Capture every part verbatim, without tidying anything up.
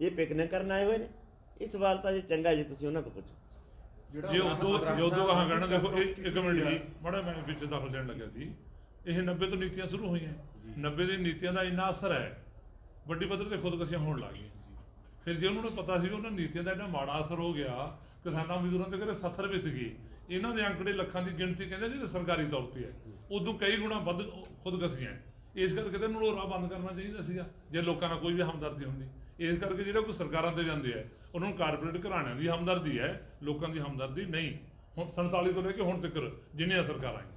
ये पिकनिक करन आए हुए ने? ये सवाल तो जो चंगा जी तुसीं उन्हां तों पुछो। जे उदों जे उदों कहा कहना देखो एक मिनट जी माड़ा मैं पिछे दखल देण लग्या सी ਇਹ नब्बे ਤੋਂ ਨੀਤੀਆਂ ਸ਼ੁਰੂ ਹੋਈਆਂ नब्बे ਦੀ ਨੀਤੀਆਂ ਦਾ ਇੰਨਾ ਅਸਰ ਹੈ ਵੱਡੀ ਪੱਧਰ ਤੇ ਖੁਦਕਸ਼ੀਆਂ ਹੋਣ ਲੱਗ ਗਈਆਂ ਫਿਰ ਜੇ ਉਹਨਾਂ ਨੂੰ ਪਤਾ ਸੀ ਉਹਨਾਂ ਨੀਤੀਆਂ ਦਾ ਇੰਨਾ ਮਾੜਾ ਅਸਰ ਹੋ ਗਿਆ ਕਿਸਾਨਾਂ ਮਜ਼ਦੂਰਾਂ ਦੇ ਘਰੇ ਸੱਤਰ ਰੁਪਏ ਸੀਗੇ ਇਹਨਾਂ ਦੇ ਅੰਕੜੇ ਲੱਖਾਂ ਦੀ ਗਿਣਤੀ ਕਹਿੰਦੇ ਜਿਹੜੇ ਸਰਕਾਰੀ ਤੌਰ ਤੇ ਹੈ ਉਦੋਂ ਕਈ ਗੁਣਾ ਵੱਧ ਖੁਦਕਸ਼ੀਆਂ ਇਸ ਕਰਕੇ ਤੇ ਉਹਨੂੰ ਰਾਹ ਬੰਦ ਕਰਨਾ ਚਾਹੀਦਾ ਸੀਗਾ ਜੇ ਲੋਕਾਂ ਨਾਲ ਕੋਈ ਵੀ ਹਮਦਰਦੀ ਹੁੰਦੀ ਇਸ ਕਰਕੇ ਜਿਹੜਾ ਕੋਈ ਸਰਕਾਰਾਂ ਤੇ ਜਾਂਦੇ ਆ ਉਹਨਾਂ ਨੂੰ ਕਾਰਪੋਰੇਟ ਘਰਾਣਿਆਂ ਦੀ ਹਮਦਰਦੀ ਹੈ ਲੋਕਾਂ ਦੀ ਹਮਦਰਦੀ ਨਹੀਂ ਹੁਣ ਸੰਤਾਲੀ ਤੋਂ ਲੈ ਕੇ ਹੁਣ ਤੱਕ ਜਿੰਨੀਆਂ ਸਰਕਾਰਾਂ ਆਈਆਂ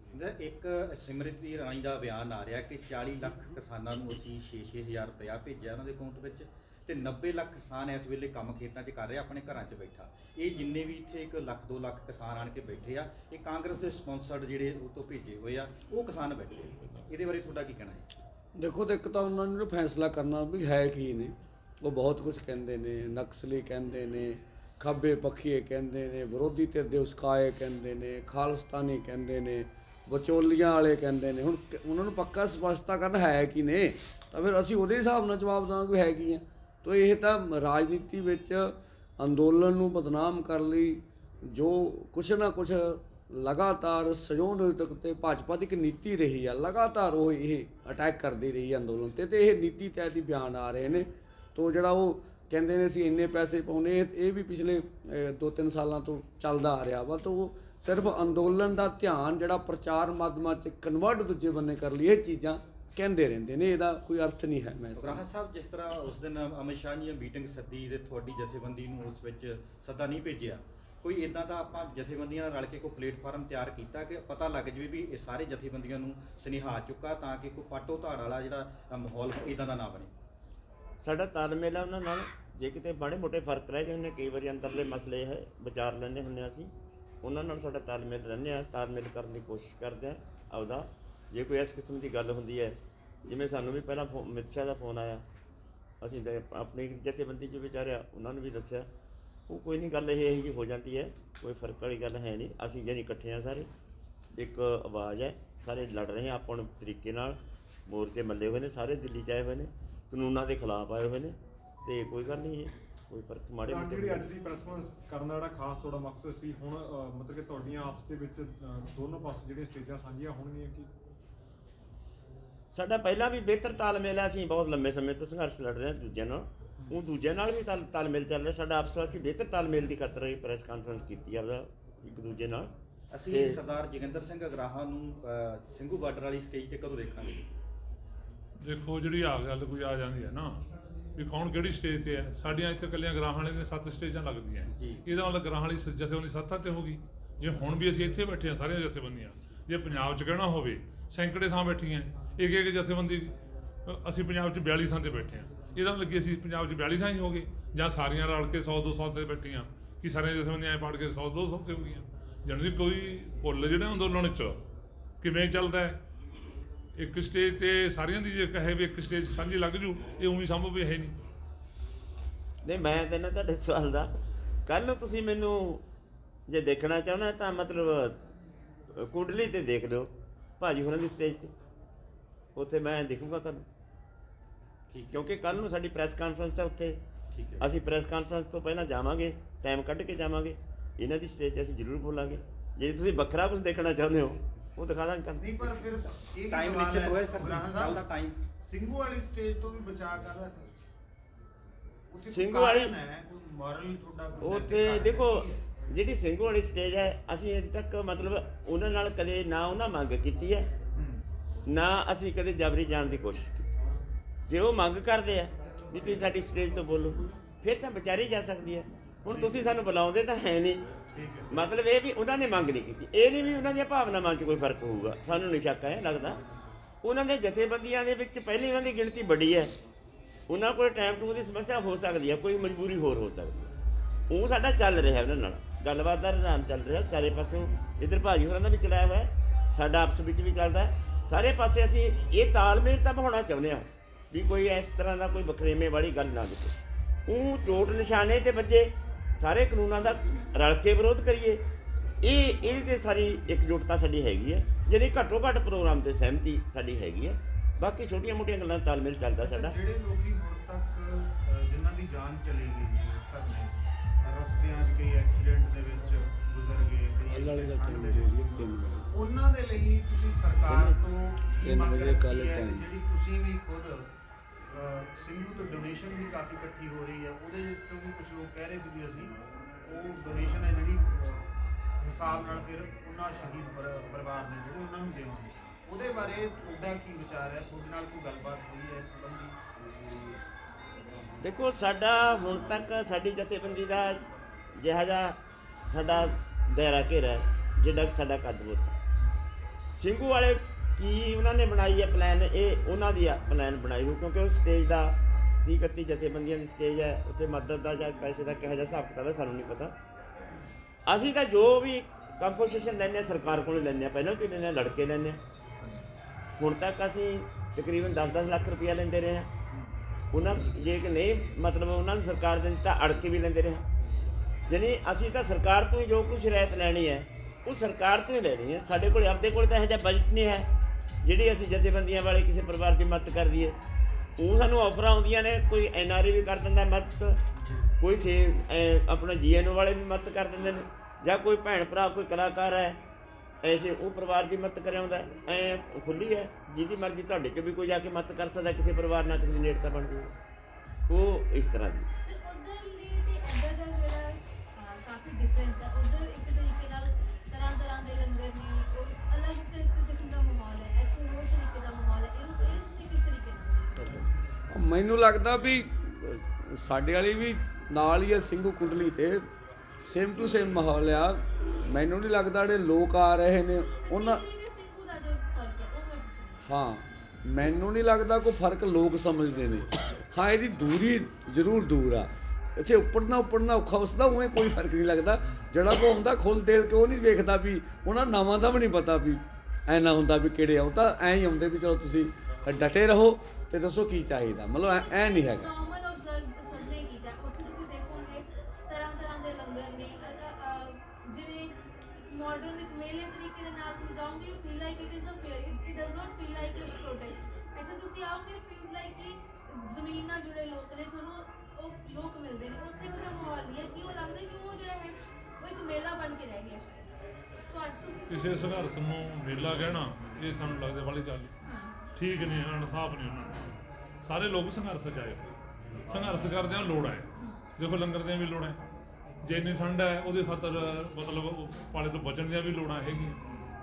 एक सिमरती राणी का बयान आ रहा कि चाली लख किसानों को असीं छे छे हज़ार रुपया भेजा उन्होंने अकाउंट में तो नब्बे लख किसान इस वेले काम खेतों च कर रहे अपने घर च बैठा ये जिन्ने भी इत्थे एक लख दो लख किसान आन के बैठे आ ये कांग्रेस के स्पॉन्सर्ड जिहड़े तो भेजे हुए आ वो किसान बैठे ये बारे तुहाडा की कहना है? देखो तो एक तो उन्होंने फैसला करना भी है कि ने वो बहुत कुछ कहते हैं नक्सली कहते हैं खब्बे पखीए कहते हैं विरोधी धिर दे उसकाए कहते हैं खालिस्तानी कहते हैं ਵਿਚੋਲੀਆਂ ਵਾਲੇ ਕਹਿੰਦੇ ਨੇ ਹੁਣ ਉਹਨਾਂ ਨੂੰ ਪੱਕਾ ਸਪਸ਼ਟਤਾ ਕਰਨਾ ਹੈ ਕਿ ਨੇ ਤਾਂ ਫਿਰ ਅਸੀਂ ਉਹਦੇ ਹਿਸਾਬ ਨਾਲ ਜਵਾਬ ਦੇਵਾਂਗੇ ਹੈ ਕੀ ਹੈ ਤਾਂ ਇਹ ਤਾਂ ਰਾਜਨੀਤੀ ਵਿੱਚ ਅੰਦੋਲਨ ਨੂੰ ਬਦਨਾਮ ਕਰਨ ਲਈ ਜੋ ਕੁਛ ਨਾ ਕੁਛ ਲਗਾਤਾਰ ਸੰਯੋਜਕ ਤੇ ਭਾਜਪਾ ਦੀ ਇੱਕ ਨੀਤੀ ਰਹੀ ਆ ਲਗਾਤਾਰ ਉਹ ਇਹ ਅਟੈਕ ਕਰਦੀ ਰਹੀ ਅੰਦੋਲਨ ਤੇ ਤੇ ਇਹ ਨੀਤੀ ਤਹਿਤ ਹੀ ਬਿਆਨ ਆ ਰਹੇ ਨੇ ਤਾਂ ਜਿਹੜਾ ਉਹ ਕਹਿੰਦੇ ਨੇ ਅਸੀਂ ਇੰਨੇ ਪੈਸੇ ਪਾਉਂਦੇ ਇਹ ਵੀ ਪਿਛਲੇ ਦੋ ਤਿੰਨ ਸਾਲਾਂ ਤੋਂ ਚੱਲਦਾ ਆ ਰਿਹਾ ਵਾ ਤਾਂ ਉਹ ਸਿਰਫ ਅੰਦੋਲਨ ਦਾ ਧਿਆਨ ਜਿਹੜਾ ਪ੍ਰਚਾਰ ਮਾਧਿਅਮਾਂ 'ਚ ਕਨਵਰਟ ਦੂਜੇ ਬੰਨੇ ਕਰ ਲਈ ਇਹ ਚੀਜ਼ਾਂ ਕਹਿੰਦੇ ਰਹਿੰਦੇ ਨੇ ਇਹਦਾ ਕੋਈ ਅਰਥ ਨਹੀਂ ਹੈ। ਮੈਂ ਰਾਹ ਸਾਹਿਬ ਜਿਸ ਤਰ੍ਹਾਂ ਉਸ ਦਿਨ ਅਮਿਤ ਸ਼ਾਹ ਨੇ ਮੀਟਿੰਗ ਸੱਦੀ ਤੇ ਤੁਹਾਡੀ ਜਥੇਬੰਦੀ ਨੂੰ ਉਸ ਵਿੱਚ ਸੱਦਾ ਨਹੀਂ ਭੇਜਿਆ ਕੋਈ ਇੱਦਾਂ ਦਾ ਆਪਾਂ ਜਥੇਬੰਦੀਆਂ ਨਾਲ ਰਲ ਕੇ ਕੋਈ ਪਲੇਟਫਾਰਮ ਤਿਆਰ ਕੀਤਾ ਕਿ ਪਤਾ ਲੱਗ ਜਾਵੇ ਵੀ ਇਹ ਸਾਰੇ ਜਥੇਬੰਦੀਆਂ ਨੂੰ ਸੁਨੇਹਾ ਆ ਚੁੱਕਾ ਤਾਂ ਕਿ ਕੋਈ ਪਾਟੋ ਧਾੜ ਵਾਲਾ ਜਿਹੜਾ ਮਾਹੌਲ ਇੱਦਾਂ ਦਾ ਨਾ ਬਣੇ? ਸਾਡਾ ਤਾਲਮੇਲ ਹੈ ਉਹਨਾਂ ਨਾਲ ਜੇ ਕਿਤੇ ਮਾੜੇ ਮੋਟੇ ਫਰਕ ਰਹਿ ਜਾਂਦੇ ਨੇ ਕਈ ਵਾਰੀ ਅੰਦਰਲੇ ਮਸਲੇ ਹੈ ਵਿਚਾਰ ਲੈਂਦੇ ਹੁੰਦੇ ਅਸੀਂ ਉਹਨਾਂ ਨਾਲ ਸਾਡਾ ਤਾਲਮੇਲ ਰਹਿੰਦੇ ਹਾਂ ਤਾਲਮੇਲ ਕਰਨ ਦੀ ਕੋਸ਼ਿਸ਼ ਕਰਦੇ ਹਾਂ ਆਪਦਾ ਜੇ ਕੋਈ ਇਸ ਕਿਸਮ ਦੀ ਗੱਲ ਹੁੰਦੀ ਹੈ ਜਿਵੇਂ ਸਾਨੂੰ ਵੀ ਪਹਿਲਾਂ ਫੋ ਅਮਿਤ ਸ਼ਾਹ ਦਾ ਫੋਨ ਆਇਆ ਅਸੀਂ ਤਾਂ ਆਪਣੀ ਜਥੇਬੰਦੀ 'ਚ ਵਿਚਾਰਿਆ ਉਹਨਾਂ ਨੂੰ ਵੀ ਦੱਸਿਆ ਉਹ ਕੋਈ ਨਹੀਂ ਗੱਲ ਇਹ ਇਹੋ ਜਿਹੀ ਹੋ ਜਾਂਦੀ ਹੈ ਕੋਈ ਫਰਕ ਵਾਲੀ ਗੱਲ ਹੈ ਨਹੀਂ ਅਸੀਂ ਜਿਹੜੀ ਇਕੱਠੇ ਹਾਂ ਸਾਰੇ ਇੱਕ ਆਵਾਜ਼ ਹੈ ਸਾਰੇ ਲੜ ਰਹੇ ਹਾਂ ਆਪਾਂ ਤਰੀਕੇ ਨਾਲ ਮੋਰਚੇ ਮੱਲੇ ਹੋਏ ਨੇ ਸਾਰੇ ਦਿੱਲੀ 'ਚ ਆਏ ਹੋਏ ਨੇ ਕਾਨੂੰਨਾਂ ਦੇ ਖਿਲਾਫ ਆਏ ਹੋਏ ਨੇ ਤੇ ਕੋਈ ਗੱਲ ਨਹੀਂ ਕੋਈ ਫਰਕ ਮਾੜੇ ਮੋਟੇ ਜਿਹੜੀ ਅੱਜ ਦੀ ਪ੍ਰੈਸ ਕਾਨਫਰੰਸ ਕਰਨ ਦਾ ਜਿਹੜਾ ਖਾਸ ਤੁਹਾਡਾ ਮਕਸਦ ਸੀ ਹੁਣ ਮਤਲਬ ਕਿ ਤੁਹਾਡੀਆਂ ਆਪਸ ਦੇ ਵਿੱਚ ਦੋਨੋਂ ਪਾਸੇ ਜਿਹੜੀਆਂ ਸਟੇਜਾਂ ਸਾਂਝੀਆਂ ਹੋਣਗੀਆਂ ਕਿ ਸਾਡਾ ਪਹਿਲਾਂ ਵੀ ਬਿਹਤਰ ਤਾਲਮੇਲ ਹੈ ਅਸੀਂ ਬਹੁਤ ਲੰਬੇ ਸਮੇਂ ਤੋਂ ਸੰਘਰਸ਼ ਲੜ ਰਹੇ ਹਾਂ ਦੂਜਿਆਂ ਨਾਲ ਉਹ ਦੂਜਿਆਂ ਨਾਲ ਵੀ ਤਾਲ ਤਾਲਮੇਲ ਚੱਲ ਰਿਹਾ ਸਾਡਾ ਆਪਸ ਵਿੱਚ ਬਿਹਤਰ ਤਾਲਮੇਲ ਦੀ ਖਾਤਰ ਇਹ ਪ੍ਰੈਸ ਕਾਨਫਰੰਸ ਕੀਤੀ ਆਪਦਾ ਇੱਕ ਦੂਜੇ ਨਾਲ। ਅਸੀਂ ਸਰਦਾਰ ਜੋਗਿੰਦਰ ਸਿੰਘ ਅਗਰਾਹਾਂ ਨੂੰ ਸਿੰਘੂ ਬਾਰਡਰ ਵਾਲੀ ਸਟੇਜ ਤੇ ਕਦੋਂ ਦੇਖਾਂਗੇ? ਦੇਖੋ ਜਿਹੜੀ ਆ ਗੱਲ ਕੋਈ ਆ ਜਾਂਦੀ ਹੈ ਨਾ ਵੀ ਕੌਣ ਕਿਹੜੀ ਸਟੇਜ ਤੇ ਹੈ ਸਾਡੀਆਂ ਇੱਥੇ ਇਕੱਲੀਆਂ ਗਰਾਹਾਂ ਵਾਲੇ ਦੀਆਂ ਸੱਤ ਸਟੇਜਾਂ ਲੱਗਦੀਆਂ ਇਹਦਾ ਮਤਲਬ ਗਰਾਹਾਂ ਵਾਲੀ ਜਥੇਬੰਦੀ ਸੱਤਾਂ ਤੇ ਹੋ ਗਈ ਜੇ ਹੁਣ ਵੀ ਅਸੀਂ ਇੱਥੇ ਬੈਠੇ ਹਾਂ ਸਾਰੀਆਂ ਜਥੇਬੰਦੀਆਂ ਜੇ ਪੰਜਾਬ 'ਚ ਕਹਿਣਾ ਹੋਵੇ ਸੈਂਕੜੇ ਥਾਂ ਬੈਠੀਆਂ ਇੱਕ ਇੱਕ ਜਥੇਬੰਦੀ ਅਸੀਂ ਪੰਜਾਬ 'ਚ ਬਿਆਲੀ ਥਾਂ ਤੇ ਬੈਠੇ ਹਾਂ ਇਹਦਾ ਮਤਲਬ ਕਿ ਅਸੀਂ ਪੰਜਾਬ 'ਚ ਬਿਆਲੀ ਥਾਂ ਹੀ ਹੋ ਗਏ ਜਾਂ ਸਾਰੀਆਂ ਰਲ ਕੇ ਸੌ ਦੋ ਸੌ ਤੇ ਬੈਠੀਆਂ ਕਿ ਸਾਰੀਆਂ ਜਥੇਬੰਦੀਆਂ ਐਂ ਪੜ ਕੇ ਸੌ ਦੋ ਸੌ ਤੇ ਹੋ ਗਈਆਂ ਜਾਣੀ ਕੋਈ ਭੁੱਲ ਜਿਹੜਾ ਅੰਦੋਲਨ 'ਚ ਕਿਵੇਂ ਚੱਲਦਾ ਹੈ ਇੱਕ ਸਟੇਜ ਤੇ ਸਾਰਿਆਂ ਦੀ ਜੇ ਕਹੇ ਵੀ ਇੱਕ ਸਟੇਜ ਸਾਂਝੀ ਲੱਗ ਜੂ ਇਹ ਉਵੇਂ ਸੰਭਵ ਵੀ ਹੈ ਨਹੀਂ। ਨਹੀਂ ਮੈਂ ਤਾਂ ਨਾ ਤੁਹਾਡੇ ਸਵਾਲ ਦਾ ਕੱਲ੍ਹ ਨੂੰ ਤੁਸੀਂ ਮੈਨੂੰ ਜੇ ਦੇਖਣਾ ਚਾਹੁੰਦਾ ਤਾਂ ਮਤਲਬ ਕੁੰਡਲੀ 'ਤੇ ਦੇਖ ਲਿਓ ਭਾਜੀ ਹੋਰਾਂ ਦੀ ਸਟੇਜ 'ਤੇ ਉੱਥੇ ਮੈਂ ਦਿਖੂੰਗਾ ਤੁਹਾਨੂੰ ਕਿਉਂਕਿ ਕੱਲ੍ਹ ਨੂੰ ਸਾਡੀ ਪ੍ਰੈਸ ਕਾਨਫਰੰਸ ਹੈ ਉੱਥੇ ਅਸੀਂ ਪ੍ਰੈਸ ਕਾਨਫਰੰਸ ਤੋਂ ਪਹਿਲਾਂ ਜਾਵਾਂਗੇ ਟਾਈਮ ਕੱਢ ਕੇ ਜਾਵਾਂਗੇ ਇਹਨਾਂ ਦੀ ਸਟੇਜ 'ਤੇ ਅਸੀਂ ਜ਼ਰੂਰ ਬੋਲਾਂਗੇ ਜੇ ਤੁਸੀਂ ਵੱਖਰਾ ਕੁਛ ਦੇਖਣਾ ਚਾਹੁੰਦੇ ਹੋ ਉਹ ਦਿਖਾ ਦਾਂਗੇ ਨਹੀਂ ਪਰ ਫਿਰ ਇਹ ਟਾਈਮ ਨਿਸ਼ਚਿਤ ਹੋਇਆ ਸਰ ਚੱਲਦਾ ਟਾਈਮ ਸਿੰਘੂ ਵਾਲੀ ਸਟੇਜ ਤੋਂ ਵੀ ਬਚਾ ਕਰਦਾ ਸਿੰਘੂ ਵਾਲੀ ਮੋਰਲ ਤੁਹਾਡਾ ਉੱਥੇ ਦੇਖੋ ਜਿਹੜੀ ਸਿੰਘੂ ਵਾਲੀ ਸਟੇਜ ਹੈ ਅਸੀਂ ਅਜੇ ਤੱਕ ਮਤਲਬ ਉਹਨਾਂ ਨਾਲ ਕਦੇ ਨਾ ਉਹਨਾਂ ਮੰਗ ਕੀਤੀ ਹੈ ਨਾ ਅਸੀਂ ਕਦੇ ਜਬਰੀ ਜਾਣ ਦੀ ਕੋਸ਼ਿਸ਼ ਕੀਤੀ ਜੇ ਉਹ ਮੰਗ ਕਰਦੇ ਆ ਵੀ ਤੁਸੀਂ ਸਾਡੀ ਸਟੇਜ ਤੋਂ ਬੋਲੋ ਫਿਰ ਤਾਂ ਵਿਚਾਰੀ ਜਾ ਸਕਦੀ ਹੈ ਹੁਣ ਤੁਸੀਂ ਸਾਨੂੰ ਬੁਲਾਉਂਦੇ ਤਾਂ ਹੈ ਨਹੀਂ ਮਤਲਬ ਇਹ ਵੀ ਉਹਨਾਂ ਨੇ ਮੰਗ ਨਹੀਂ ਕੀਤੀ ਇਹ ਨਹੀਂ ਵੀ ਉਹਨਾਂ ਦੀਆਂ ਭਾਵਨਾਵਾਂ 'ਚ ਕੋਈ ਫਰਕ ਹੋਊਗਾ ਸਾਨੂੰ ਨਹੀਂ ਸ਼ੱਕ ਹੈ ਲੱਗਦਾ ਉਹਨਾਂ ਦੇ ਜਥੇਬੰਦੀਆਂ ਦੇ ਵਿੱਚ ਪਹਿਲੀ ਉਹਨਾਂ ਦੀ ਗਿਣਤੀ ਵੱਡੀ ਹੈ ਉਹਨਾਂ ਕੋਲ ਟਾਈਮ ਟੂ ਦੀ ਸਮੱਸਿਆ ਹੋ ਸਕਦੀ ਹੈ ਕੋਈ ਮਜਬੂਰੀ ਹੋਰ ਹੋ ਸਕਦੀ ਹੈ ਉਹ ਸਾਡਾ ਚੱਲ ਰਿਹਾ ਉਹਨਾਂ ਨਾਲ ਗੱਲਬਾਤ ਦਾ ਰੁਝਾਨ ਚੱਲ ਰਿਹਾ ਚਾਰੇ ਪਾਸੋਂ ਇੱਧਰ ਭਾਜੀ ਹੋਰਾਂ ਦਾ ਵੀ ਚਲਾਇਆ ਹੋਇਆ ਸਾਡਾ ਆਪਸ ਵਿੱਚ ਵੀ ਚੱਲਦਾ ਸਾਰੇ ਪਾਸੇ ਅਸੀਂ ਇਹ ਤਾਲਮੇਲ ਤਾਂ ਬਣਾਉਣਾ ਚਾਹੁੰਦੇ ਹਾਂ ਵੀ ਕੋਈ ਇਸ ਤਰ੍ਹਾਂ ਦਾ ਕੋਈ ਵਖਰੇਵੇਂ ਵਾਲੀ ਗੱਲ ਨਾ ਦਿਖੇ ਉਹ ਚੋਟ ਨਿਸ਼ਾਨੇ 'ਤੇ ਵੱਜੇ ਸਾਰੇ ਕਾਨੂੰਨਾਂ ਦਾ ਰਲ ਕੇ ਵਿਰੋਧ ਕਰੀਏ ਇਹ ਇਹਦੇ 'ਤੇ ਸਾਰੀ ਇਕਜੁੱਟਤਾ ਸਾਡੀ ਹੈਗੀ ਹੈ ਜਿਹੜੀ ਘੱਟੋ ਘੱਟ ਪ੍ਰੋਗਰਾਮ 'ਤੇ ਸਹਿਮਤੀ ਸਾਡੀ ਹੈਗੀ ਹੈ ਬਾਕੀ ਛੋਟੀਆਂ ਮੋਟੀਆਂ ਗੱਲਾਂ ਤਾਲਮੇਲ ਚੱਲਦਾ ਸਾਡਾ। ਜਿਹੜੇ ਲੋਕੀ ਹੁਣ ਤੱਕ ਜਿਨ੍ਹਾਂ ਦੀ ਜਾਨ ਚਲੀ ਗਈ ਜੀ ਇਸ ਧਰਨੇ 'ਚ। ਰਸਤਿਆਂ 'ਚ ਕਈ ਐਕਸੀਡੈਂਟ ਦੇ ਵਿੱਚ ਗੁਜ਼ਰ ਗਏ, ਕਈ ਕੱਲ੍ਹ ਵਾਲੇ ਦਾ ਠੰਡ ਟਾਈਮ ਦੇ ਦੇ ਵਿੱਚ। ਲਈ ਤਿੰਨ ਵਜੇ ਉਹਨਾਂ ਦੇ ਲਈ ਤੁਸੀਂ ਸਰਕਾਰ ਤੋਂ ਕੀ ਤਿੰਨ ਮੰਗ ਵਜੇ ਕੱਲ੍ਹ ਰੱਖੀ ਹੈ? time। ਜਿਹੜੀ ਤੁਸੀਂ ਵੀ ਖੁਦ ਅਹ, ਸਿੰਘੂ ਤੋਂ ਡੋਨੇਸ਼ਨ ਵੀ ਕਾਫੀ ਇਕੱਠੀ ਹੋ ਰਹੀ ਹੈ, ਉਹਦੇ ਵਿੱਚੋਂ ਵੀ ਕੁਝ ਲੋਕ ਕਹਿ ਰਹੇ ਸੀ ਵੀ ਅਸੀਂ ਉਹ ਡੋਨੇਸ਼ਨ ਹੈ ਜਿਹੜੀ ਅਹ, ਹਿਸਾਬ ਨਾਲ ਫਿਰ ਉਹਨਾਂ ਸ਼ਹੀਦ ਪਰ- ਪਰਿਵਾਰ ਨੇ ਜਿਹੜੇ ਉਹਨਾਂ ਨੂੰ ਦੇਵਾਂਗੇ। ਉਹਦੇ ਬਾਰੇ ਤੁਹਾਡਾ ਕੀ ਵਿਚਾਰ ਹੈ? ਤੁਹਾਡੇ ਨਾਲ ਕੋਈ ਗੱਲਬਾਤ ਹੋਈ ਹੈ ਇਸ ਸੰਬੰਧੀ? ਦੇਖੋ, ਸਾਡਾ ਹੁਣ ਤੱਕ ਸਾਡੀ ਜਥੇਬੰਦੀ ਦਾ ਜਿਹਾ ਜਿਹਾ ਸਾਡਾ ਦਾਇਰਾ ਘੇਰਾ ਹੈ, ਜਿੱਡਾ ਕੁ ਸਾਡਾ ਕੱਦ ਬੁੱਤ। ਸਿੰਘੂ ਵਾਲੇ ਕੀ ਉਹਨਾਂ ਨੇ ਬਣਾਈ ਹੈ ਪਲਾਨ, ਇਹ ਉਹਨਾਂ ਦੀ ਪਲਾਨ ਬਣਾਈ ਹੋ, ਕਿਉਂਕਿ ਉਹ ਸਟੇਜ ਦਾ ਤੀਹ ਇਕੱਤੀ ਜਥੇਬੰਦੀਆਂ ਦੀ ਸਟੇਜ ਹੈ, ਉੱਥੇ ਮਦਦ ਦਾ ਜਾਂ ਪੈਸੇ ਦਾ ਕਿਹੋ ਜਿਹਾ ਹਿਸਾਬ ਕਿਤਾਬ ਹੈ ਸਾਨੂੰ ਨਹੀਂ ਪਤਾ। ਅਸੀਂ ਤਾਂ ਜੋ ਵੀ ਕੰਪੋਜੀਸ਼ਨ ਲੈਂਦੇ ਹਾਂ ਸਰਕਾਰ ਕੋਲੋਂ ਲੈਂਦੇ ਹਾਂ, ਪਹਿਲਾਂ ਕਿ ਲੈਂਦੇ ਹਾਂ, ਲੜਕੇ ਲੈਂਦੇ ਹਾਂ। ਹੁਣ ਤੱਕ ਅਸੀਂ ਤਕਰੀਬਨ ਦਸ ਦਸ ਲੱਖ ਰੁਪਈਆ ਲੈਂਦੇ ਰਹੇ ਹਾਂ। ਉਹਨਾਂ ਜੇ ਕਿ ਨਹੀਂ ਮਤਲਬ ਉਹਨਾਂ ਨੂੰ ਸਰਕਾਰ ਦੇ ਦਿੱਤਾ ਅੜ ਕੇ ਵੀ ਲੈਂਦੇ ਰਹੇ ਹਾਂ। ਯਾਨੀ ਅਸੀਂ ਤਾਂ ਸਰਕਾਰ ਤੋਂ ਹੀ ਜੋ ਕੁਛ ਰਿਆਇਤ ਲੈਣੀ ਹੈ ਉਹ ਸਰਕਾਰ ਤੋਂ ਹੀ ਲੈਣੀ ਹੈ। ਸਾਡੇ ਕੋਲ ਆਪਦੇ ਕੋਲ ਤਾਂ ਇਹੋ ਜਿਹਾ ਬਜਟ ਨਹੀਂ ਹੈ ਜਿਹੜੀ ਅਸੀਂ ਜਥੇਬੰਦੀਆਂ ਵਾਲੇ ਕਿਸੇ ਪਰਿਵਾਰ ਦੀ ਮਦਦ ਕਰ ਦਈਏ। ਉਹ ਸਾਨੂੰ ਆਫਰਾਂ ਆਉਂਦੀਆਂ ਨੇ, ਕੋਈ ਐਨ ਆਰ ਆਈ ਵੀ ਕਰ ਦਿੰਦਾ ਮਦਦ, ਕੋਈ ਸੇ ਆਪਣਾ ਜੀ ਐਨ ਓ ਵਾਲੇ ਵੀ ਮਦਦ ਕਰ ਦਿੰਦੇ ਨੇ, ਜਾਂ ਕੋਈ ਭੈਣ ਭਰਾ ਕੋਈ ਕਲਾਕਾਰ ਹੈ ਐਸੇ ਉਹ ਪਰਿਵਾਰ ਦੀ ਮਦਦ ਕਰ ਆਉਂਦਾ। ਐ ਖੁੱਲ੍ਹੀ ਹੈ, ਜਿਹਦੀ ਮਰਜ਼ੀ ਤੁਹਾਡੇ 'ਚ ਵੀ ਕੋਈ ਜਾ ਕੇ ਮਦਦ ਕਰ ਸਕਦਾ, ਕਿਸੇ ਪਰਿਵਾਰ ਨਾਲ ਕਿਸੇ ਦੀ ਨੇੜਤਾ ਬਣਦੀ ਹੈ, ਉਹ ਇਸ ਤਰ੍ਹਾਂ ਦੀ। ਸਰ ਉਧਰਲੀ ਤੇ ਇੱਧਰ ਦਾ ਜਿਹੜਾ ਅਹ, ਕਾਫੀ ਡਿਫਰੈਂਸ ਹੈ। ਉਧਰ ਇੱਕ ਤਰੀਕੇ ਨਾਲ ਤਰ੍ਹਾਂ ਤਰ੍ਹਾਂ ਦੇ ਲੰਗਰ ਨੇ, ਉਹ ਅਲੱਗ ਇੱਕ ਕਿਸਮ ਦਾ ਮਾਹੌਲ ਹੈ, ਇੱਥੇ ਹੋਰ ਤਰੀਕੇ ਦਾ ਮਾਹੌਲ ਹੈ। ਇਹਨੂੰ ਇਹ ਤੁਸੀਂ ਕਿਸ ਤਰੀਕੇ ਨਾਲ? ਮੈਨੂੰ ਲੱਗਦਾ ਵੀ ਅ, ਸਾਡੇ ਵਾਲੀ ਵੀ ਨਾਲ ਹੀ ਹੈ ਸਿੰਘੂ ਕੁੰਡਲੀ ਤੇ ਸੇਮ ਟੂ ਸੇਮ ਮਾਹੌਲ ਆ। ਮੈਨੂੰ ਨਹੀਂ ਲੱਗਦਾ ਜਿਹੜੇ ਲੋਕ ਆ ਰਹੇ ਨੇ ਉਹਨਾਂ ਟਿਗਰੀ ਤੇ ਸਿੰਘੂ ਦਾ ਜੋ ਫਰਕ ਹੈ ਉਹ ਮੈਂ ਪੁੱਛਣਾ। ਹਾਂ ਮੈਨੂੰ ਨਹੀਂ ਲੱਗਦਾ ਕੋਈ ਫਰਕ ਲੋਕ ਸਮਝਦੇ ਨੇ। ਹਾਂ ਇਹਦੀ ਦੂਰੀ ਜ਼ਰੂਰ ਦੂਰ ਆ, ਇੱਥੇ ਉੱਪੜਨਾ ਉੱਪੜਨਾ ਔਖਾ ਉਸਦਾ ਉਵੇਂ ਕੋਈ ਫਰਕ ਨਹੀਂ ਲੱਗਦਾ। ਜਿਹੜਾ ਕੋ ਹੁੰਦਾ ਖੁੱਲ ਦੇਲ ਕੇ ਉਹ ਨਹੀਂ ਵੇਖਦਾ ਵੀ ਉਹਨਾਂ ਨਾਵਾਂ ਦਾ ਵੀ ਨਹੀਂ ਪਤਾ ਵੀ ਐ ਨਾ ਹੁੰਦਾ ਵੀ ਕਿਹੜੇ ਆਉ, ਤਾਂ ਐਂ ਹੀ ਆਉਂਦੇ ਵੀ ਚਲੋ ਤੁਸੀਂ ਡਟੇ ਰਹੋ ਤੇ ਦੱਸੋ ਕੀ ਚਾਹੀਦਾ, ਮਤਲਬ ਐ ਐ ਨਹੀਂ ਹੈਗਾ। ਨਾਰਮਲ ਆਬਜ਼ਰਵ ਸਰਵੇ ਕੀਤਾ, ਉੱਥੇ ਤੁਸੀਂ ਦੇਖੋਗੇ ਤਰ੍ਹਾਂ ਤਰ੍ਹਾਂ ਦੇ ਲੰਗਰ ਨੇ। ਅ- ਅ- ਅ, ਜਿਵੇਂ ਮਾਡਰਨ ਇੱਕ ਮੇਲੇ ਤਰੀਕੇ ਦੇ ਨਾਲ ਤੁਸੀਂ ਜਾਓਗੇ, you feel like it is a fair, it does not feel like a protest. ਇੱਥੇ ਤੁਸੀਂ ਆਓਗੇ, ਫੀਲਸ ਲਾਈਕ ਕਿ ਜ਼ਮੀਨ ਨਾਲ ਜੁੜੇ ਲੋਕ ਨੇ, ਤੁਹਾਨੂੰ ਉਹ ਲੋਕ ਮਿਲਦੇ ਨੇ। ਉੱਥੇ ਉਹ ਜਿਹਾ ਮਾਹੌਲ ਨਹੀਂ ਹੈ ਕਿ ਉਹ ਲੱਗਦਾ ਕਿ ਉਹ ਜਿਹੜਾ ਹੈ ਉਹ ਇੱਕ ਮੇਲਾ ਬਣ ਕੇ ਰਹਿ ਗਿਆ ਸ਼ਾਇਦ। ਤੁਹਾਡੇ ਤੁਸੀਂ ਕਿਸੇ ਸੰਘਰਸ਼ ਨੂੰ ਮੇਲਾ ਕਹਿਣਾ ਇਹ ਸਾਨੂੰ ਲੱਗਦਾ ਵਾਲੀ ਗੱਲ ਠੀਕ ਨਹੀਂ, ਇਨਸਾਫ ਨਹੀਂ ਉਹਨਾਂ ਨੂੰ। ਸਾਰੇ ਲੋਕ ਸੰਘਰਸ਼ 'ਚ ਆਏ ਹੋਏ, ਸੰਘਰਸ਼ ਕਰਦਿਆਂ ਲੋੜ ਹੈ। ਦੇਖੋ ਲੰਗਰ ਦੀਆਂ ਵੀ ਲੋੜ ਹੈ, ਜੇ ਇੰਨੀ ਠੰਡ ਹੈ ਉਹਦੇ ਖਾਤਰ ਮਤਲਬ ਉਹ ਪਾਲੇ ਤੋਂ ਬਚਣ ਦੀਆਂ ਵੀ ਲੋੜਾਂ ਹੈਗੀਆਂ।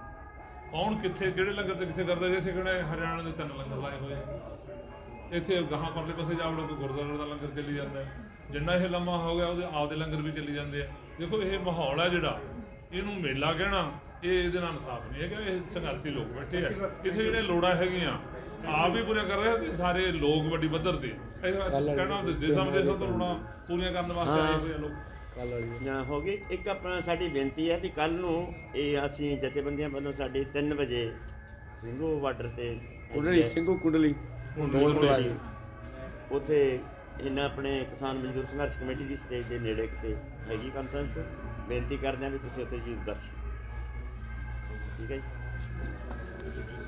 ਕੌਣ ਕਿੱਥੇ ਕਿਹੜੇ ਲੰਗਰ ਤੇ ਕਿੱਥੇ ਕਰਦਾ, ਜੇ ਅਸੀਂ ਕਿਹੜੇ ਹਰਿਆਣਾ ਦੇ ਤਿੰਨ ਲੰਗਰ ਲਾਏ ਹੋਏ ਆ। ਇੱਥੇ ਗਾਹਾਂ ਪਰਲੇ ਪਾਸੇ ਜਾਵੜੋ ਕੋਈ ਗੁਰਦੁਆਰੇ ਦਾ ਲੰਗਰ ਚੱਲੀ ਜਾਂਦਾ, ਜਿੰਨਾ ਇਹ ਲੰਮਾ ਹੋ ਗਿਆ ਉਹਦੇ ਆਪਦੇ ਲੰਗਰ ਵੀ ਚੱਲੀ ਜਾਂਦੇ ਆ। ਦੇਖੋ ਇਹ ਮਾਹੌਲ ਹੈ ਜਿਹੜਾ, ਇਹਨੂੰ ਮੇਲਾ ਕਹਿਣਾ ਇਹ ਇਹਦੇ ਨਾਲ ਇਨਸਾਫ ਨਹੀਂ ਹੈਗਾ। ਇਹ ਸੰਘਰਸ਼ੀ ਲੋਕ ਬੈਠੇ ਆ ਇੱਥੇ, ਜਿਹੜੇ ਲੋੜਾਂ ਹੈਗੀਆਂ ਆਪ ਵੀ ਪੂਰੀਆਂ ਕਰ ਰਹੇ ਤੇ ਸਾਰੇ ਲੋਕ ਵੱਡੀ ਪੱਧਰ ਤੇ ਕਹਿਣਾ ਦੇਸਾਂ ਵਿਦੇਸਾਂ ਤੋਂ ਲੋੜਾਂ ਪੂਰੀਆਂ ਕਰਨ ਵਾਸਤੇ ਆਏ ਹੋਏ ਆ ਲੋਕ। ਕੱਲ੍ਹ ਵਾਲੀ ਜਾਂ ਹੋ ਗਈ ਇੱਕ ਆਪਣਾ ਸਾਡੀ ਬੇਨਤੀ ਹੈ ਵੀ ਕੱਲ ਨੂੰ ਇਹ ਅਸੀਂ ਜਥੇਬੰਦੀਆਂ ਵੱਲੋਂ ਸਾਡੀ ਤਿੰਨ ਵਜੇ ਸਿੰਘੂ ਬਾਰਡਰ ਤੇ ਕੁੰਡਲੀ ਸਿੰਘੂ ਕੁੰਡਲੀ ਕੁੰਡਲੀ ਉੱਥੇ ਇਹਨਾਂ ਆਪਣੇ ਕਿਸਾਨ ਮਜ਼ਦੂਰ ਸੰਘਰਸ਼ ਕਮੇਟੀ ਦੀ ਸਟੇਜ ਦੇ ਨੇੜੇ ਕਿਤੇ ਹੈਗੀ ਕਾਨਫਰੰਸ। ਬੇਨਤੀ ਕਰਦੇ ਹਾਂ ਵੀ ਤੁਸੀਂ ਉੱਥੇ ਜੀ ਦਰਸ਼ਨ। ਠੀਕ ਹੈ ਜੀ।